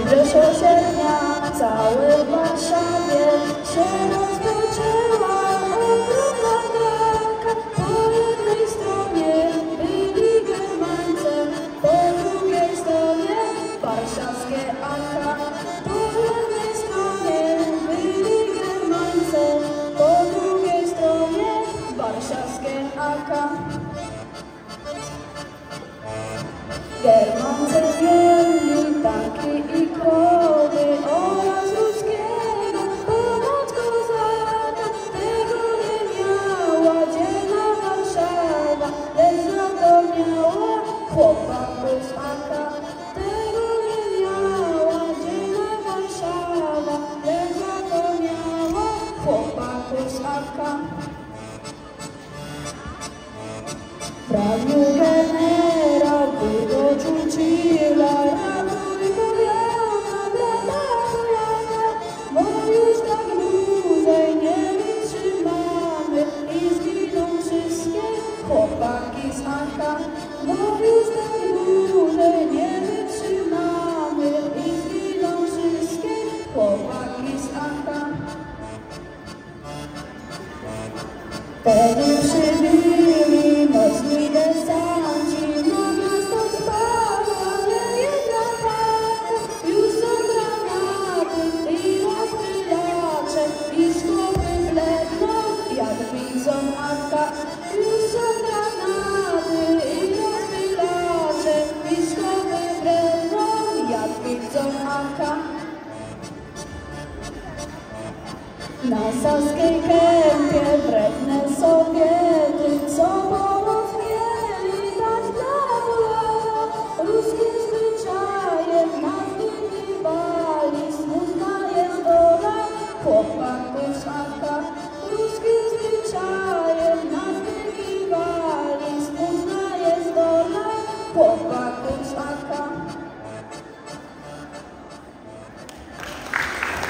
Młodzież osiedla w całej Warszawie się rozpoczęła ogromna walka. Po jednej stronie byli Germańcy, po drugiej stronie warszawskie AK. Po jednej stronie byli Germańcy, po drugiej stronie warszawskie AK. Germance mieli tanki i krowy oraz ludzkiego pomoc kozaka. Tego nie miała dzielna Warszawa, lecz za to miała chłopaków z AK. Tego nie miała dzielna Warszawa, lecz za to miała chłopaków z AK. Pragnął generał wydobył Churchilla, ratuj powiana, brata Polaka, bo już tak dłużej nie wytrzymamy i zginą wszystkie chłopaki z AK. Bo już tak dłużej nie wytrzymamy i zginą wszystkie chłopaki z AK. Wtedy przybyli mocni desanci, na miasto spadła niejedna taka. Już są granaty i rozpylacze i szkło wybledną, jak widzą AK. Już są granaty i rozpylacze i szkło wybledną, jak widzą AK. Na Saskiej Kępie wredne sobie